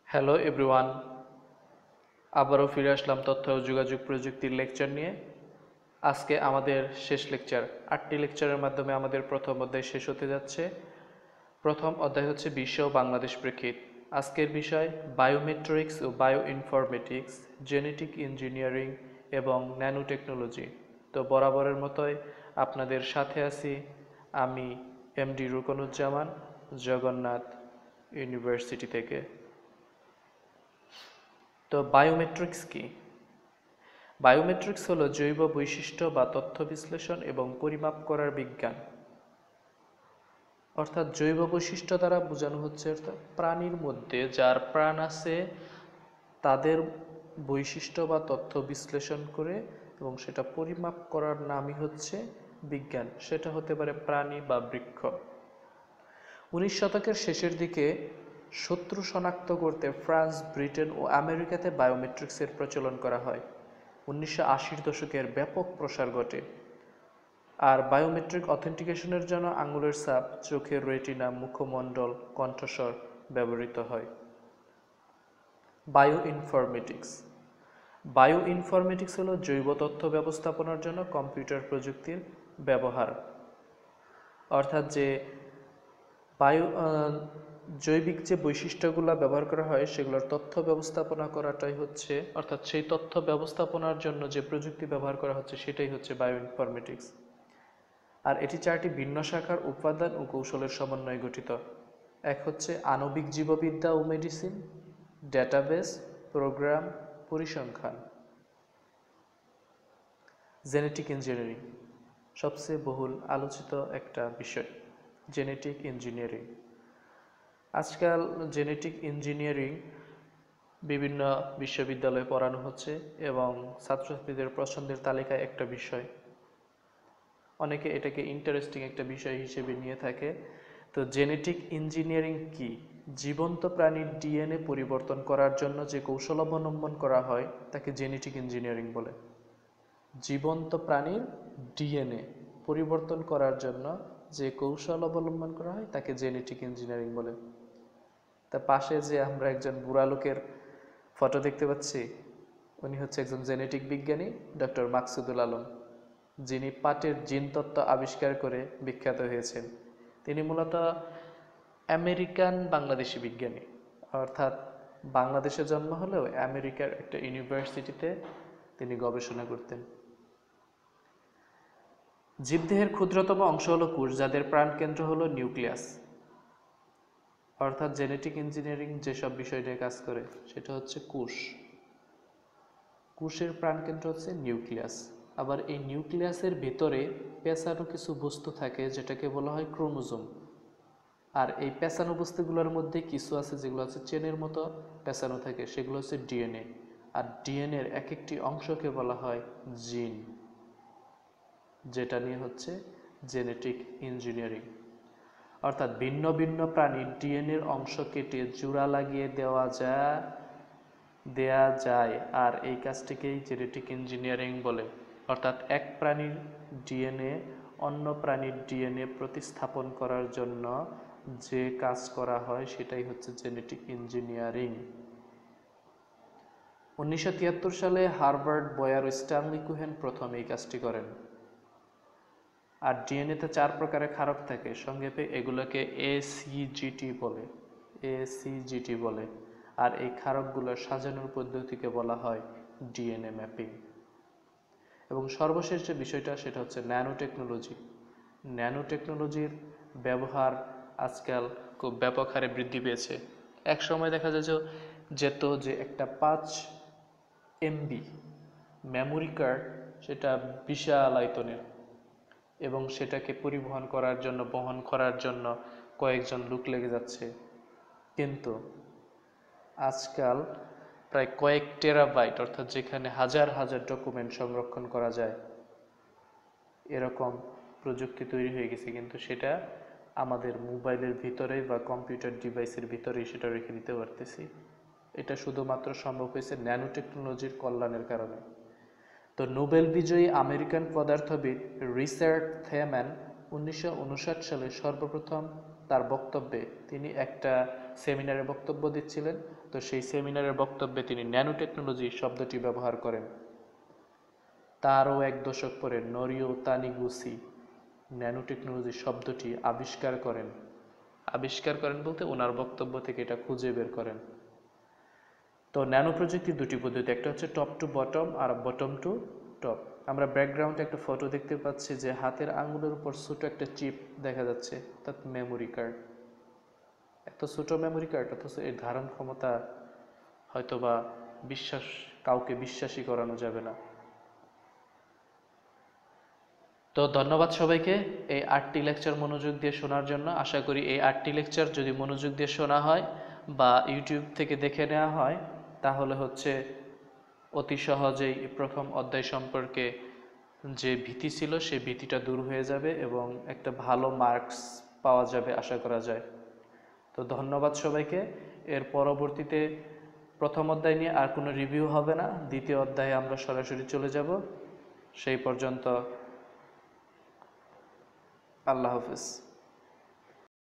Hello everyone, আবারও ফিরে আসলাম তথ্য ও যোগাযোগ প্রযুক্তির লেকচার নিয়ে। আজকে আমাদের শেষ লেকচার, 8টি লেকচারের মাধ্যমে আমাদের প্রথম অধ্যায় শেষ হতে যাচ্ছে। প্রথম অধ্যায় হচ্ছে বিশ্ব ও বাংলাদেশ প্রেক্ষিত। আজকের বিষয় বায়োমেট্রিক্স ও বায়োইনফরমেটিক্স, জেনেটিক ইঞ্জিনিয়ারিং এবং ন্যানো টেকনোলজি। তো বরাবরের মতোই আপনাদের সাথে আছি আমি এমডি রুকনুজ্জামান, জগন্নাথ ইউনিভার্সিটি থেকে। তো বায়োমেট্রিক্স কি? বায়োমেট্রিক্স হলো জৈব বৈশিষ্ট্য বা তথ্য বিশ্লেষণ এবং পরিমাপ করার বিজ্ঞান। অর্থাৎ জৈব বৈশিষ্ট্য দ্বারা বোঝানো হচ্ছে অর্থাৎ প্রাণীর মধ্যে যার প্রাণ আছে তাদের বৈশিষ্ট্য বা তথ্য বিশ্লেষণ করে এবং সেটা পরিমাপ করার নামই হচ্ছে বিজ্ঞান। সেটা হতে পারে প্রাণী বা বৃক্ষ। 19 শতকের শেষের দিকে শত্রু শনাক্ত করতে ফ্রান্স, ব্রিটেন ও আমেরিকাতে বায়োমেট্রিক্সের প্রচলন করা হয়। 1980-র দশকের ব্যাপক প্রসার ঘটে। আর বায়োমেট্রিক অথেন্টিকেশনের জন্য আঙুলের ছাপ, চোখের রেটিনা, মুখমণ্ডল, কণ্ঠস্বর ব্যবহৃত হয়। বায়োইনফরমেটিক্স। বায়োইনফরমেটিক্স হলো জৈব তথ্য ব্যবস্থাপনার জন্য কম্পিউটার প্রযুক্তির ব্যবহার। অর্থাৎ যে জৈবিক যে বৈশিষ্ট্যগুলো ব্যবহার করা হয় সেগুলোর তথ্য ব্যবস্থাপনা করাটাই হচ্ছে, অর্থাৎ সেই তথ্য ব্যবস্থাপনার জন্য যে প্রযুক্তি ব্যবহার করা হচ্ছে সেটাই হচ্ছে বায়োইনফরমেটিক্স। আর এটি 4টি ভিন্ন শাখার উপাদান ও কৌশলের সমন্বয়ে গঠিত। এক হচ্ছে আণবিক জীববিদ্যা ও মেডিসিন, ডেটাবেস, প্রোগ্রাম, পরিসংখ্যান। জেনেটিক ইঞ্জিনিয়ারিং সবচেয়ে বহুল আলোচিত একটা বিষয়। জেনেটিক ইঞ্জিনিয়ারিং, আজকাল জেনেটিক ইঞ্জিনিয়ারিং বিভিন্ন বিশ্ববিদ্যালয়ে পড়ানো হচ্ছে এবং ছাত্রছাত্রীদের পছন্দের তালিকায় একটা বিষয়। অনেকে এটাকে ইন্টারেস্টিং একটা বিষয় হিসেবে নিয়ে থাকে। তো জেনেটিক ইঞ্জিনিয়ারিং কি? জীবন্ত প্রাণীর ডিএনএ পরিবর্তন করার জন্য যে কৌশল অবলম্বন করা হয় তাকে জেনেটিক ইঞ্জিনিয়ারিং বলে। জীবন্ত প্রাণীর ডিএনএ পরিবর্তন করার জন্য যে কৌশল অবলম্বন করা হয় তাকে জেনেটিক ইঞ্জিনিয়ারিং বলে। তা পাশে যে আমরা একজন বুড়া লোকের ফটো দেখতে পাচ্ছি, উনি হচ্ছে একজন জেনেটিক বিজ্ঞানী ডক্টর মাকসুদুল আলম, যিনি পাটের জিন তত্ত্ব আবিষ্কার করে বিখ্যাত হয়েছেন। তিনি মূলত আমেরিকান বাংলাদেশি বিজ্ঞানী, অর্থাৎ বাংলাদেশে জন্ম হলেও আমেরিকার একটা ইউনিভার্সিটিতে তিনি গবেষণা করতেন। জীবদেহের ক্ষুদ্রতম অংশ হলো কোষ, যাদের প্রাণকেন্দ্র হলো নিউক্লিয়াস। অর্থাৎ জেনেটিক ইঞ্জিনিয়ারিং যেসব বিষয় নিয়ে কাজ করে সেটা হচ্ছে কোষ। কোষের প্রাণকেন্দ্র হচ্ছে নিউক্লিয়াস। আবার এই নিউক্লিয়াসের ভেতরে পেঁচানো কিছু বস্তু থাকে যেটাকে বলা হয় ক্রোমোজোম। আর এই পেঁচানো বস্তুগুলোর মধ্যে কিছু আছে যেগুলো হচ্ছে চেনের মতো পেঁচানো থাকে, সেগুলো হচ্ছে ডিএনএ। আর ডিএনএর এক একটি অংশকে বলা হয় জিন, যেটা নিয়ে হচ্ছে জেনেটিক ইঞ্জিনিয়ারিং। অর্থাৎ ভিন্ন ভিন্ন প্রাণীর ডিএনএর অংশ কেটে জোড়া লাগিয়ে দেওয়া যায়, আর এই কাজটিকেই জেনেটিক ইঞ্জিনিয়ারিং বলে। অর্থাৎ এক প্রাণীর ডিএনএ অন্য প্রাণীর ডিএনএ প্রতিস্থাপন করার জন্য যে কাজ করা হয় সেটাই হচ্ছে জেনেটিক ইঞ্জিনিয়ারিং। 1973 সালে হার্ভার্ড, বয়ার ও স্ট্যানলি কুহেন প্রথম এই কাজটি করেন। আর ডিএনএতে 4 প্রকারের ক্ষারক থাকে, সংক্ষেপে এগুলোকে এসিজিটি বলে। আর এই ক্ষারকগুলোর সাজানোর পদ্ধতিকে বলা হয় ডিএনএ ম্যাপিং। এবং সর্বশেষ যে বিষয়টা সেটা হচ্ছে ন্যানো টেকনোলজি। ন্যানো টেকনোলজির ব্যবহার আজকাল খুব ব্যাপক হারে বৃদ্ধি পেয়েছে। এক সময় দেখা যেত যে একটা 5 MB মেমোরি কার্ড সেটা বিশাল আয়তনের, এবং সেটাকে পরিবহন করার জন্য বহন করার জন্য কয়েকজন লোক লেগে যাচ্ছে। কিন্তু আজকাল প্রায় কয়েক টেরাবাইট, অর্থাৎ যেখানে হাজার হাজার ডকুমেন্ট সংরক্ষণ করা যায় এরকম প্রযুক্তি তৈরি হয়ে গেছে, কিন্তু সেটা আমাদের মোবাইলের ভিতরে বা কম্পিউটার ডিভাইসের ভিতরেই সেটা রেখে দিতে পারতেছি। এটা শুধুমাত্র সম্ভব হয়েছে ন্যানো টেকনোলজির কল্যাণের কারণে। তো নোবেল বিজয়ী আমেরিকান পদার্থবিদ রিচার্ড থেম্যান 1959 সালে সর্বপ্রথম তার বক্তব্যে, তিনি একটা সেমিনারে বক্তব্য দিচ্ছিলেন, তো সেই সেমিনারের বক্তব্যে তিনি ন্যানো টেকনোলজি শব্দটি ব্যবহার করেন। তারও 1 দশক পরে নরিও তানিগুচি ন্যানো টেকনোলজি শব্দটি আবিষ্কার করেন। আবিষ্কার করেন বলতে ওনার বক্তব্য থেকে এটা খুঁজে বের করেন। তো ন্যানো প্রযুক্তির দুটি পদ্ধতি, একটা হচ্ছে টপ টু বটম আর বটম টু টপ। আমরা ব্যাকগ্রাউন্ডে একটা ফটো দেখতে পাচ্ছি যে হাতের আঙ্গুলের উপর ছোট একটা চিপ দেখা যাচ্ছে, অর্থাৎ মেমোরি কার্ড। এত ছোট মেমোরি কার্ড, অথচ এর ধারণ ক্ষমতা হয়তোবা কাউকে বিশ্বাসই করানো যাবে না। তো ধন্যবাদ সবাইকে এই 8টি লেকচার মনোযোগ দিয়ে শোনার জন্য। আশা করি এই 8টি লেকচার যদি মনোযোগ দিয়ে শোনা হয় বা ইউটিউব থেকে দেখে নেওয়া হয়, তাহলে হচ্ছে অতি সহজেই প্রথম অধ্যায় সম্পর্কে যে ভীতি ছিল সেই ভীতিটা দূর হয়ে যাবে এবং একটা ভালো মার্কস পাওয়া যাবে আশা করা যায়। তো ধন্যবাদ সবাইকে। এর পরবর্তীতে প্রথম অধ্যায় নিয়ে আর কোনো রিভিউ হবে না, দ্বিতীয় অধ্যায়ে আমরা সরাসরি চলে যাব। সেই পর্যন্ত আল্লাহ হাফেজ।